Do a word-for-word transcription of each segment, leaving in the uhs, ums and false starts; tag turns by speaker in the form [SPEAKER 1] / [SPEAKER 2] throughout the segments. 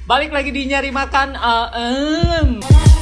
[SPEAKER 1] Balik lagi di Nyari Makan A M.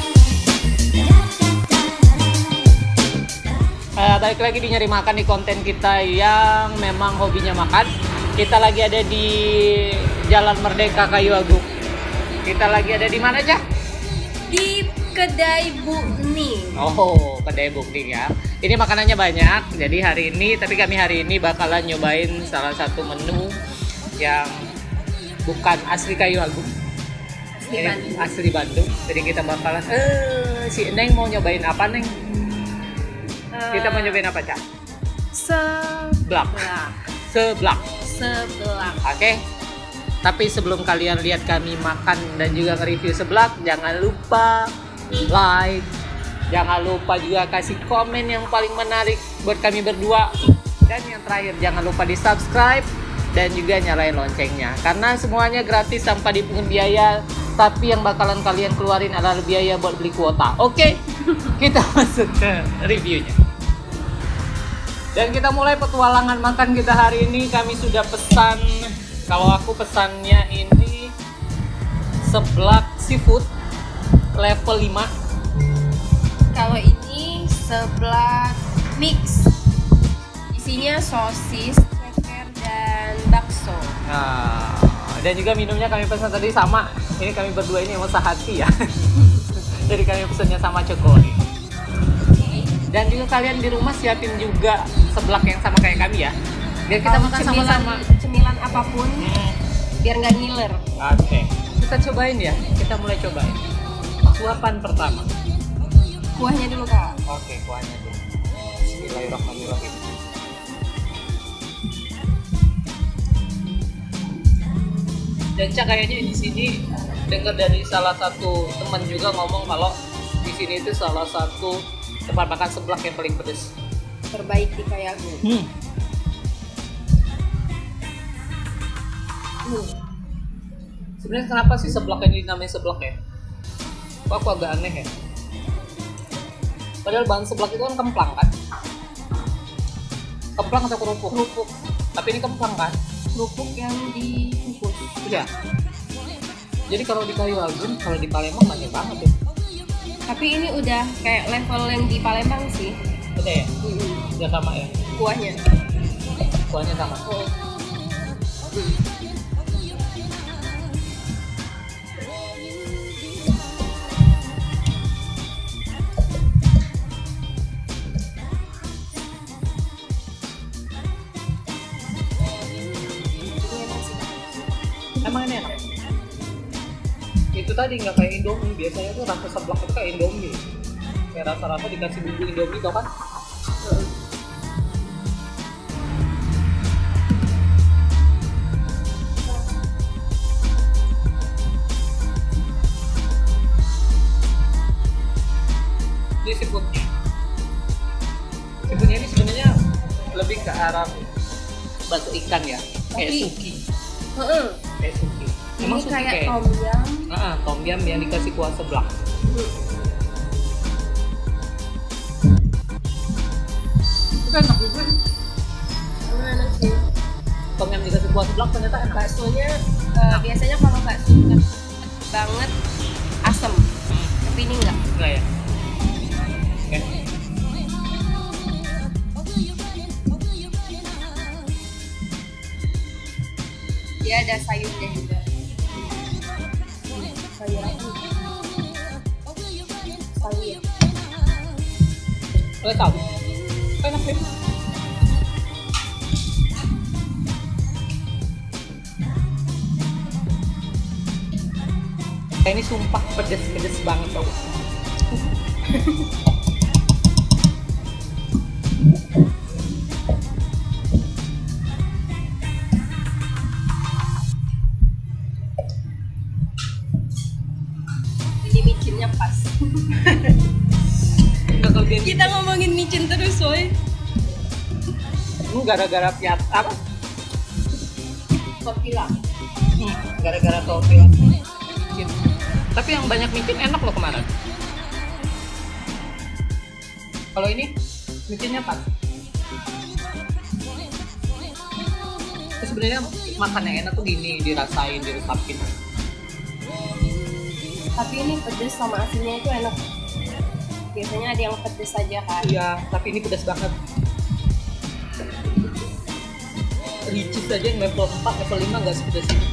[SPEAKER 1] Uh, balik lagi di Nyari Makan di konten kita yang memang hobinya makan. Kita lagi ada di Jalan Merdeka Kayu Agung. Kita lagi ada di mana aja?
[SPEAKER 2] Di Kedai Bu Ning.
[SPEAKER 1] Oh, Kedai Bu Ning ya. Ini makanannya banyak. Jadi hari ini, tapi kami hari ini bakalan nyobain salah satu menu yang bukan asli Kayu Agung.
[SPEAKER 2] Asli
[SPEAKER 1] Ini
[SPEAKER 2] Bandung.
[SPEAKER 1] asli Bandung. Jadi kita bakalan eh si Neng mau nyobain apa, Neng? Kita mau nyobain apa, Cak?
[SPEAKER 2] Seblak.
[SPEAKER 1] Seblak.
[SPEAKER 2] Seblak.
[SPEAKER 1] Oke. Tapi sebelum kalian lihat kami makan dan juga nge-review seblak, jangan lupa like, jangan lupa juga kasih komen yang paling menarik buat kami berdua. Dan yang terakhir, jangan lupa di subscribe dan juga nyalain loncengnya. Karena semuanya gratis tanpa dipungut biaya, tapi yang bakalan kalian keluarin adalah biaya buat beli kuota. Oke, kita masuk ke reviewnya. Dan kita mulai petualangan makan kita hari ini. Kami sudah pesan, kalau aku pesannya ini seblak seafood level lima.
[SPEAKER 2] Kalau ini seblak mix. Isinya sosis, ceker, dan bakso.
[SPEAKER 1] Nah, dan juga minumnya kami pesan tadi sama. Ini kami berdua ini emang sehati ya. Jadi kami pesannya sama Cokori. Dan juga kalian di rumah siapin juga seblak yang sama kayak kami ya. Biar kita
[SPEAKER 2] Mau
[SPEAKER 1] makan
[SPEAKER 2] cemilan,
[SPEAKER 1] sama-sama.
[SPEAKER 2] cemilan apapun,
[SPEAKER 1] Hmm.
[SPEAKER 2] biar nggak ngiler.
[SPEAKER 1] Oke, kita cobain ya. Kita mulai cobain. Suapan pertama.
[SPEAKER 2] Kuahnya dulu, Kak.
[SPEAKER 1] Oke, kuahnya dulu. Bismillahirrahmanirrahim. Dan Cak kayaknya di sini dengar dari salah satu teman juga ngomong kalau di sini itu salah satu tempat makan seblak yang paling pedas.
[SPEAKER 2] Terbaik di Kayu Agung.
[SPEAKER 1] Hmm.
[SPEAKER 2] Hmm.
[SPEAKER 1] Sebenarnya kenapa sih seblak ini namanya seblak ya? Kok aku agak aneh ya? Padahal bahan seblak itu kan kemplang kan? Kemplang atau kerupuk?
[SPEAKER 2] Kerupuk.
[SPEAKER 1] Tapi ini kemplang kan?
[SPEAKER 2] Kerupuk yang dikukus.
[SPEAKER 1] Iya. Jadi kalau di Kayu Agung, kalau di Palembang banyak banget ya.
[SPEAKER 2] Tapi ini udah kayak level yang di Palembang sih.
[SPEAKER 1] Udah ya?
[SPEAKER 2] Mm-mm.
[SPEAKER 1] Udah sama ya?
[SPEAKER 2] Kuahnya.
[SPEAKER 1] Kuahnya sama.
[SPEAKER 2] Oh.
[SPEAKER 1] Emang ini enak? Itu tadi nggak kayak Indomie, biasanya tuh rasa seblak itu kayak Indomie. Kayak rasa-rasa dikasih bumbu Indomie tau kan? Ini seafoodnya. Seafoodnya ini sebenarnya lebih ke arah bakso ikan ya, kayak
[SPEAKER 2] Tapi-
[SPEAKER 1] suki,
[SPEAKER 2] Heeh.
[SPEAKER 1] kayak suki.
[SPEAKER 2] Ini
[SPEAKER 1] suki
[SPEAKER 2] kayak
[SPEAKER 1] kayak-
[SPEAKER 2] tom yum.
[SPEAKER 1] Ah, tom yum yang dikasih kuah seblak. Itu enak juga.
[SPEAKER 2] Gimana sih?
[SPEAKER 1] Tom yum dikasih kuah seblak ternyata enak.
[SPEAKER 2] Baksonya eh, biasanya kalau bakso kan banget asem. Tapi ini enggak.
[SPEAKER 1] Enggak ya? Oke.
[SPEAKER 2] Dia ada sayurnya juga. Sayur apa? Sayur.
[SPEAKER 1] Boleh tahu? Enak sih. Ini sumpah pedes-pedes banget tau.
[SPEAKER 2] Ini micinnya pas.
[SPEAKER 1] Enggak kalau dia
[SPEAKER 2] Kita ngomongin micin terus, woy.
[SPEAKER 1] ini gara-gara piat apa?
[SPEAKER 2] Tortilla.
[SPEAKER 1] Hmm, gara-gara tortilla micin. Tapi yang banyak micin enak loh kemarin. Kalau ini micinnya pas. Terus sebenarnya makan yang enak tuh gini, dirasain, diresapin.
[SPEAKER 2] Tapi ini pedes sama asinnya itu enak. Biasanya ada yang pedes saja kan.
[SPEAKER 1] Iya, tapi ini pedas banget. Ricis aja yang level empat, level lima nggak sepedas ini.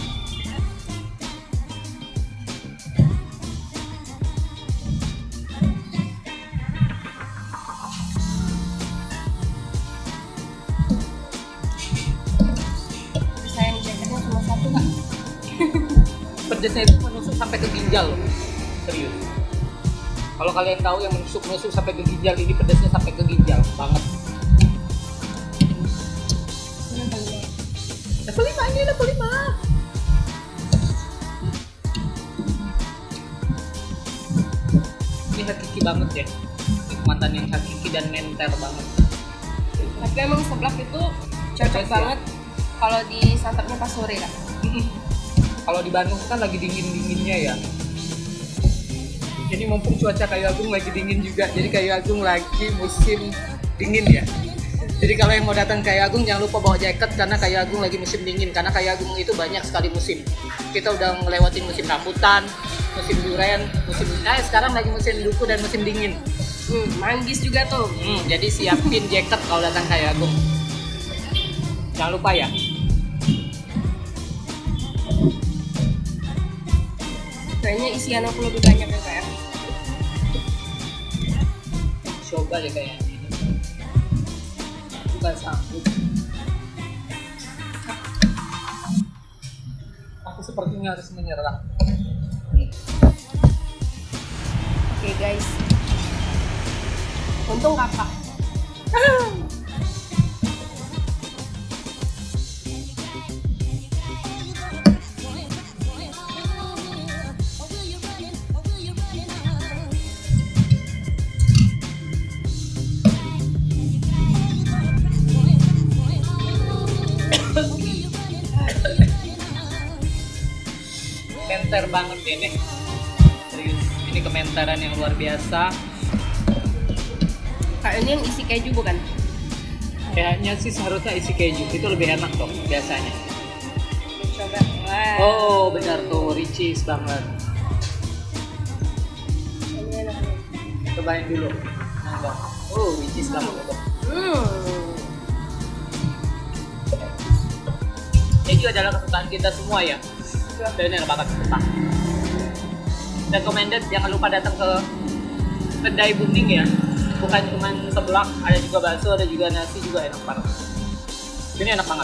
[SPEAKER 2] Sayang jaketnya cuma satu kak.
[SPEAKER 1] Pedasnya itu menusuk sampai ke ginjal loh. Serius. Kalau kalian tahu yang menusuk-menusuk sampai ke ginjal, ini pedasnya sampai ke ginjal banget. Level lima ini, level lima. Ini hakiki banget ya. Nikmatan yang hakiki dan menter banget.
[SPEAKER 2] Tapi emang seblak itu cocok
[SPEAKER 1] Cocok,
[SPEAKER 2] banget kalau disantapnya pas sore kak.
[SPEAKER 1] Kalau di Bandung kan lagi dingin-dinginnya ya. Ini mumpung cuaca Kayu Agung lagi dingin juga, jadi Kayu Agung lagi musim dingin ya. Jadi kalau yang mau datang ke Kayu Agung jangan lupa bawa jaket karena Kayu Agung lagi musim dingin. Karena Kayu Agung itu banyak sekali musim. Kita udah ngelewatin musim rambutan, musim durian, musim eh sekarang lagi musim duku dan musim dingin.
[SPEAKER 2] Hmm, manggis juga tuh.
[SPEAKER 1] Hmm, jadi siapin jaket kalau datang ke Kayu Agung. Jangan lupa ya.
[SPEAKER 2] Kayaknya isian aku lebih banyak ya kak ya.
[SPEAKER 1] Coba deh kayaknya ini. Bukan sanggup. Aku sepertinya harus menyerah.
[SPEAKER 2] Oke guys. Untung kakak.
[SPEAKER 1] Menter banget ini. Serius, ini kementaran yang luar biasa.
[SPEAKER 2] Kak ini yang isi keju bukan?
[SPEAKER 1] Kayaknya sih seharusnya isi keju, itu lebih enak dong biasanya.
[SPEAKER 2] Coba. Wah.
[SPEAKER 1] Oh benar tuh, ricis banget.
[SPEAKER 2] Ini enak nih.
[SPEAKER 1] Cobain dulu. Nah, oh ricis banget itu.
[SPEAKER 2] Hmm.
[SPEAKER 1] Keju adalah kesukaan kita semua ya. Dan ini enak banget, sumpah. Recommended, jangan lupa datang ke kedai Buning ya. Bukan cuma seblak, ada juga bakso, ada juga nasi, juga enak banget. Ini enak banget.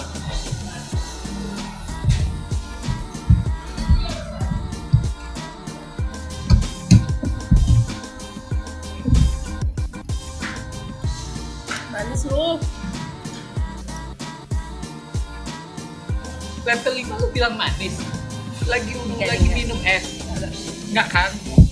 [SPEAKER 2] Manis lu.
[SPEAKER 1] Level lima lu bilang manis. Lagi
[SPEAKER 2] Enggak,
[SPEAKER 1] lagi
[SPEAKER 2] enggak.
[SPEAKER 1] minum es. Enggak kan?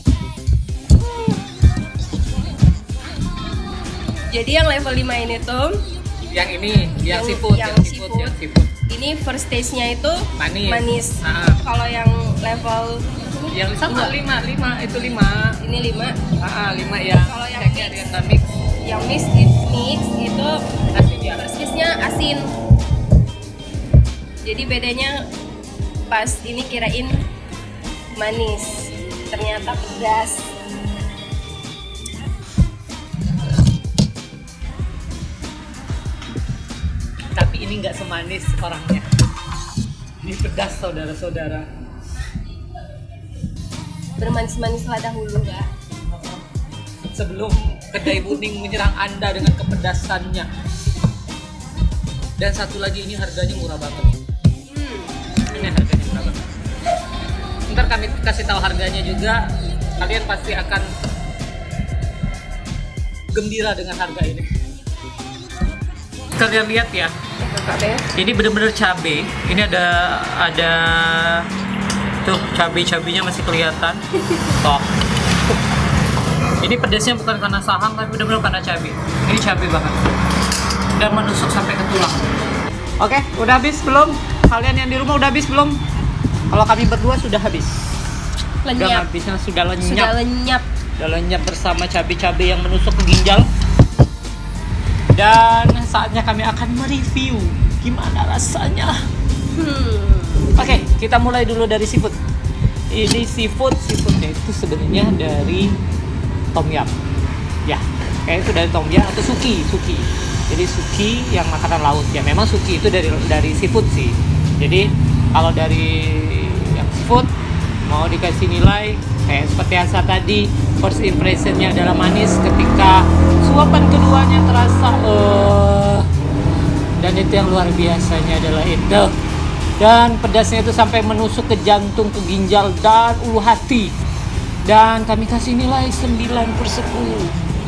[SPEAKER 2] Jadi yang level lima ini tuh
[SPEAKER 1] Yang ini, yang,
[SPEAKER 2] Yang-
[SPEAKER 1] seafood,
[SPEAKER 2] yang
[SPEAKER 1] yang seafood,
[SPEAKER 2] seafood.
[SPEAKER 1] yang seafood.
[SPEAKER 2] ini first taste-nya itu
[SPEAKER 1] Manis.
[SPEAKER 2] manis.
[SPEAKER 1] Ah.
[SPEAKER 2] Kalau yang level
[SPEAKER 1] Yang sama lima, lima itu lima.
[SPEAKER 2] ini lima,
[SPEAKER 1] Ah, lima ya.
[SPEAKER 2] Kalau yang
[SPEAKER 1] Ceknya
[SPEAKER 2] mix.
[SPEAKER 1] dia nggak mix.
[SPEAKER 2] yang mix it- mix itu
[SPEAKER 1] Asin ya.
[SPEAKER 2] first taste-nya asin. Jadi bedanya pas ini kirain manis, ternyata pedas.
[SPEAKER 1] Tapi ini nggak semanis orangnya. Ini pedas saudara-saudara.
[SPEAKER 2] Bermanis-manislah dahulu kak.
[SPEAKER 1] Sebelum kedai Buning menyerang Anda dengan kepedasannya. Dan satu lagi, ini harganya murah banget.
[SPEAKER 2] Hmm.
[SPEAKER 1] Ini harganya murah banget. Ntar kami kasih tahu harganya juga. Kalian pasti akan gembira dengan harga ini. Kalian lihat ya,
[SPEAKER 2] Oke.
[SPEAKER 1] ini bener-bener cabai. Ini ada ada tuh cabai-cabainya masih kelihatan. Toh. Ini pedasnya bukan karena sahang tapi bener-bener karena cabai. Ini cabai banget. Dan menusuk sampai ke tulang. Oke, udah habis belum? Kalian yang di rumah udah habis belum? Kalau kami berdua sudah habis. Udah
[SPEAKER 2] Lenyap.
[SPEAKER 1] habisnya sudah lenyap.
[SPEAKER 2] Sudah lenyap.
[SPEAKER 1] Udah lenyap bersama cabai-cabai yang menusuk ke ginjal. Dan saatnya kami akan mereview gimana rasanya.
[SPEAKER 2] Hmm.
[SPEAKER 1] Oke, kita mulai dulu dari seafood. ini seafood, seafoodnya itu sebenarnya dari tom yum. Ya, kayak itu dari tom yum atau suki, suki. Jadi suki yang makanan laut ya. Memang suki itu dari dari seafood sih. Jadi kalau dari yang seafood mau dikasih nilai kayak seperti asa tadi, first impressionnya adalah manis, ketika suapan keduanya terasa uh, dan itu yang luar biasanya adalah itu, dan pedasnya itu sampai menusuk ke jantung, ke ginjal dan ulu hati, dan kami kasih nilai sembilan per sepuluh.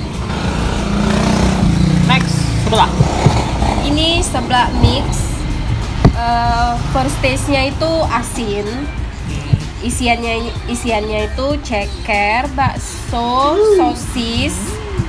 [SPEAKER 1] Next, sebelah
[SPEAKER 2] Ini seblak mix. Uh, first taste-nya itu asin. Isiannya isiannya itu ceker, bakso, sosis.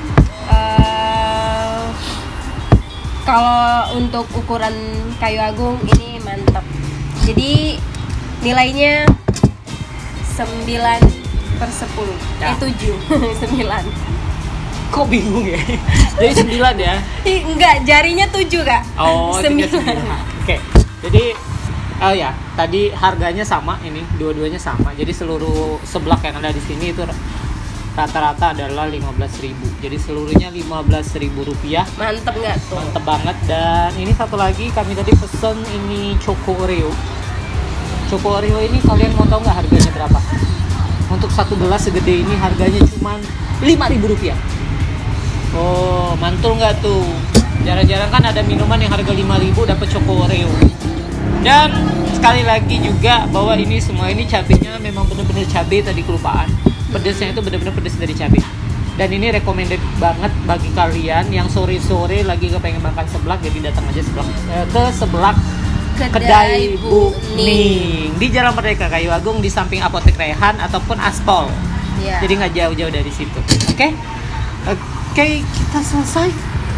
[SPEAKER 2] Uh, kalau untuk ukuran kayu agung ini mantap. Jadi nilainya sembilan per sepuluh.
[SPEAKER 1] Ya.
[SPEAKER 2] Eh tujuh, sembilan.
[SPEAKER 1] Kok bingung ya? Jadi sembilan ya?
[SPEAKER 2] Ih, enggak, jarinya tujuh kak.
[SPEAKER 1] Oh, tiga
[SPEAKER 2] sembilan.
[SPEAKER 1] sembilan. Oke. Jadi oh ya, tadi harganya sama ini, dua-duanya sama. Jadi seluruh seblak yang ada di sini itu rata-rata adalah lima belas ribu. Jadi seluruhnya lima belas ribu rupiah.
[SPEAKER 2] Mantep nggak tuh?
[SPEAKER 1] Mantep banget. Dan ini satu lagi kami tadi pesen ini Choco Oreo. Choco Oreo ini kalian mau tahu nggak harganya berapa? Untuk satu gelas segede ini harganya cuma lima ribu rupiah. Oh, mantul nggak tuh? Jarang-jarang kan ada minuman yang harga lima ribu dapat Choco Oreo. Dan sekali lagi juga bahwa ini semua ini cabenya memang benar-benar cabai, tadi kelupaan. Pedesnya itu benar-benar pedes dari cabai. Dan ini recommended banget bagi kalian yang sore-sore lagi kepengen makan seblak, jadi datang aja seblak eh, ke seblak
[SPEAKER 2] Kedai
[SPEAKER 1] Kedai Bu
[SPEAKER 2] Bu
[SPEAKER 1] Ning di Jalan Merdeka Kayu Agung di samping Apotek Rehan ataupun Aspol.
[SPEAKER 2] Ya.
[SPEAKER 1] Jadi nggak jauh-jauh dari situ. Oke, oke kita selesai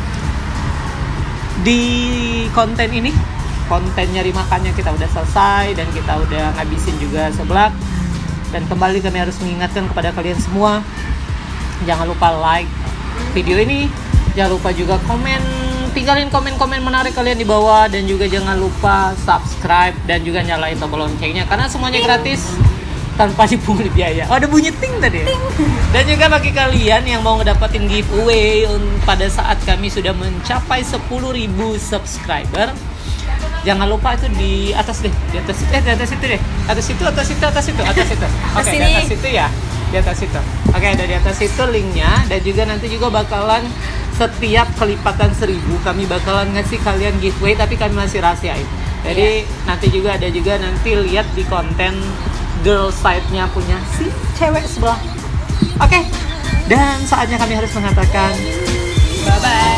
[SPEAKER 1] di konten ini. Konten nyari makannya kita udah selesai dan kita udah ngabisin juga seblak. Dan kembali kami harus mengingatkan kepada kalian semua, jangan lupa like video ini, jangan lupa juga komen, tinggalin komen-komen menarik kalian di bawah, dan juga jangan lupa subscribe dan juga nyalain tombol loncengnya karena semuanya gratis tanpa dipungut biaya. Oh, ada bunyi ting tadi. Ting. Dan juga bagi kalian yang mau ngedapetin giveaway pada saat kami sudah mencapai sepuluh ribu subscriber, jangan lupa itu di atas deh, di atas eh di atas itu deh, atas itu, atas itu, atas itu, atas itu. Oke, okay, di atas itu ya, di atas itu. Oke, okay, ada di atas itu linknya, dan juga nanti juga bakalan setiap kelipatan seribu kami bakalan ngasih kalian giveaway, tapi kami masih rahasiain. Jadi yeah. nanti juga ada juga nanti lihat di konten girl side-nya punya si cewek sebelah. Oke, okay. Dan saatnya kami harus mengatakan
[SPEAKER 2] bye bye.